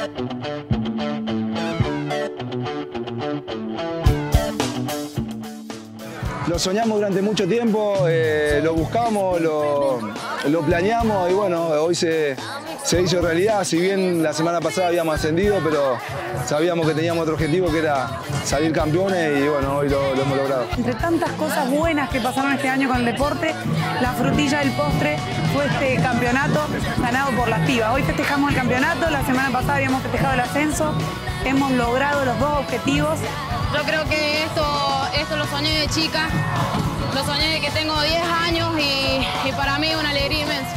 Lo soñamos durante mucho tiempo, lo buscamos, lo planeamos y bueno, hoy se hizo realidad. Si bien la semana pasada habíamos ascendido, pero sabíamos que teníamos otro objetivo que era salir campeones y bueno, hoy lo hemos logrado. Entre tantas cosas buenas que pasaron este año con el deporte, la frutilla del postre fue este campeonato ganado por las pibas. Hoy festejamos el campeonato, la semana pasada habíamos festejado el ascenso, hemos logrado los dos objetivos. Yo creo que esto lo soñé de chica, lo soñé de que tengo 10 años y para mí es una alegría inmensa.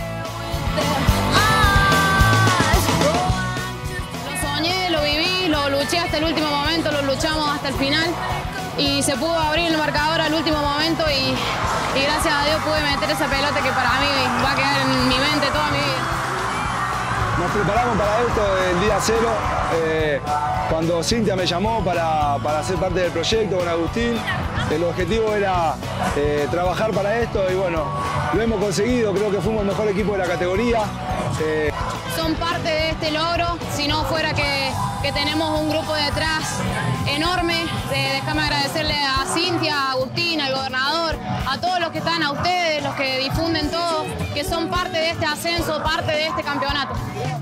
Lo soñé, lo viví, lo luché hasta el último momento, lo luchamos hasta el final y se pudo abrir el marcador al último momento y gracias a Dios pude meter esa pelota que para mí va a quedar en mi mente toda mi vida. Nos preparamos para esto el día cero, cuando Cintia me llamó para ser parte del proyecto con Agustín. El objetivo era trabajar para esto y bueno, lo hemos conseguido, creo que fuimos el mejor equipo de la categoría. Son parte de este logro, si no fuera que tenemos un grupo detrás enorme. Déjame agradecerle a Cintia, a Agustín, al gobernador, a todos los que están, a ustedes, los que difunden todo, que son parte de este ascenso, parte de este campeonato.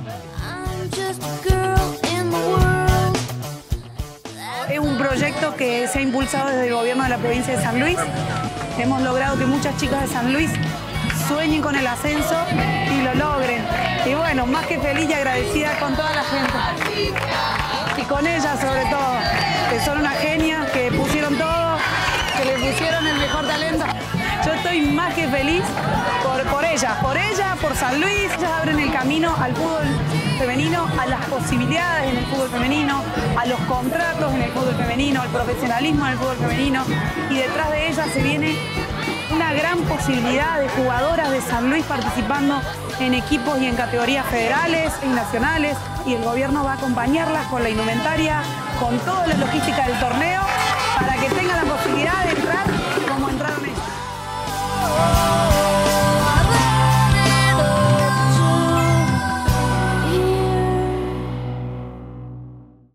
Es un proyecto que se ha impulsado desde el gobierno de la provincia de San Luis. Hemos logrado que muchas chicas de San Luis sueñen con el ascenso y lo logren. Y bueno, más que feliz y agradecida con toda la gente. Y con ellas sobre todo, que son unas genias, que pusieron todo, que le pusieron el mejor talento. Yo estoy más que feliz por ellas, por San Luis. Ellas abren el camino al fútbol femenino, a las posibilidades en el fútbol femenino, a los contratos en el fútbol femenino, al profesionalismo en el fútbol femenino. Y detrás de ellas se viene una gran posibilidad de jugadoras de San Luis participando en equipos y en categorías federales y nacionales. Y el gobierno va a acompañarlas con la indumentaria, con toda la logística del torneo, para que tengan la posibilidad de entrar